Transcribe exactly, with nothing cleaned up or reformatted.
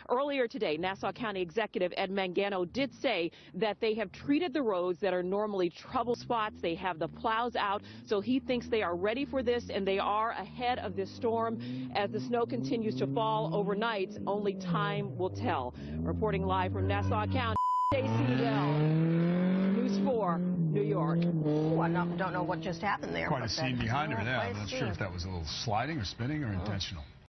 Earlier today, Nassau County Executive Ed Mangano did say that they have treated the roads that are normally trouble spots. They have the plows out, so he thinks they are ready for this, and they are ahead of this storm. As the snow continues to fall overnight, only time will tell. Reporting live from Nassau County, Stacey Bell, News four, New York. Ooh, I don't, don't know what just happened there. Quite a scene behind her there. I'm not sure if that was a little sliding or spinning or intentional.